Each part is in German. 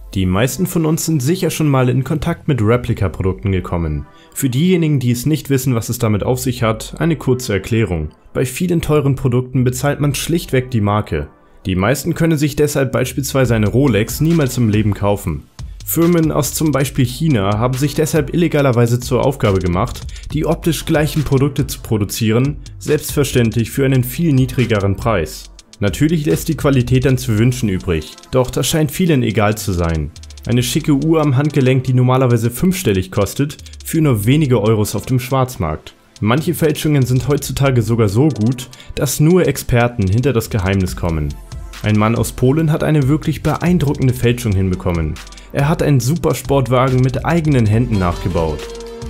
Die meisten von uns sind sicher schon mal in Kontakt mit Replika-Produkten gekommen. Für diejenigen, die es nicht wissen, was es damit auf sich hat, eine kurze Erklärung. Bei vielen teuren Produkten bezahlt man schlichtweg die Marke. Die meisten können sich deshalb beispielsweise eine Rolex niemals im Leben kaufen. Firmen aus zum Beispiel China haben sich deshalb illegalerweise zur Aufgabe gemacht, die optisch gleichen Produkte zu produzieren, selbstverständlich für einen viel niedrigeren Preis. Natürlich lässt die Qualität dann zu wünschen übrig, doch das scheint vielen egal zu sein. Eine schicke Uhr am Handgelenk, die normalerweise fünfstellig kostet, für nur wenige Euros auf dem Schwarzmarkt. Manche Fälschungen sind heutzutage sogar so gut, dass nur Experten hinter das Geheimnis kommen. Ein Mann aus Polen hat eine wirklich beeindruckende Fälschung hinbekommen. Er hat einen Supersportwagen mit eigenen Händen nachgebaut.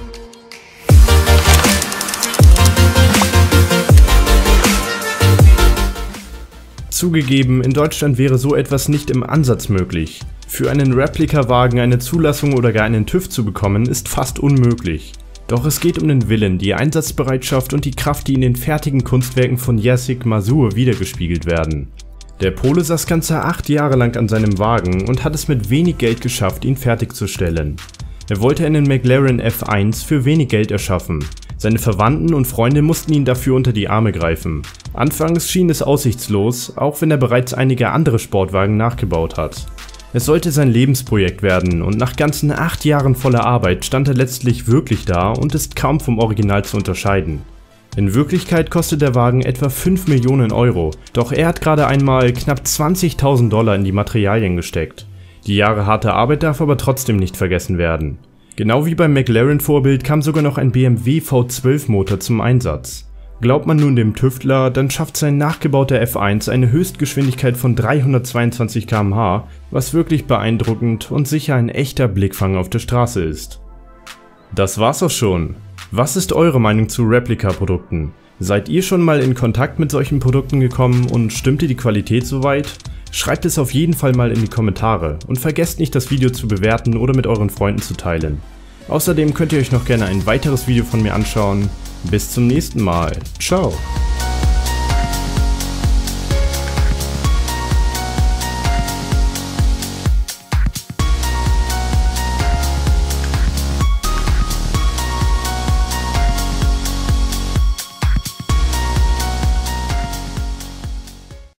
Zugegeben, in Deutschland wäre so etwas nicht im Ansatz möglich. Für einen Replika-Wagen eine Zulassung oder gar einen TÜV zu bekommen, ist fast unmöglich. Doch es geht um den Willen, die Einsatzbereitschaft und die Kraft, die in den fertigen Kunstwerken von Jacek Mazur wiedergespiegelt werden. Der Pole saß ganze 8 Jahre lang an seinem Wagen und hat es mit wenig Geld geschafft, ihn fertigzustellen. Er wollte einen McLaren F1 für wenig Geld erschaffen. Seine Verwandten und Freunde mussten ihn dafür unter die Arme greifen. Anfangs schien es aussichtslos, auch wenn er bereits einige andere Sportwagen nachgebaut hat. Es sollte sein Lebensprojekt werden und nach ganzen 8 Jahren voller Arbeit stand er letztlich wirklich da und ist kaum vom Original zu unterscheiden. In Wirklichkeit kostet der Wagen etwa 5 Millionen Euro, doch er hat gerade einmal knapp 20.000 Dollar in die Materialien gesteckt. Die Jahre harte Arbeit darf aber trotzdem nicht vergessen werden. Genau wie beim McLaren-Vorbild kam sogar noch ein BMW V12-Motor zum Einsatz. Glaubt man nun dem Tüftler, dann schafft sein nachgebauter F1 eine Höchstgeschwindigkeit von 322 km/h, was wirklich beeindruckend und sicher ein echter Blickfang auf der Straße ist. Das war's auch schon. Was ist eure Meinung zu Replika-Produkten? Seid ihr schon mal in Kontakt mit solchen Produkten gekommen und stimmte die Qualität soweit? Schreibt es auf jeden Fall mal in die Kommentare und vergesst nicht, das Video zu bewerten oder mit euren Freunden zu teilen. Außerdem könnt ihr euch noch gerne ein weiteres Video von mir anschauen. Bis zum nächsten Mal. Ciao!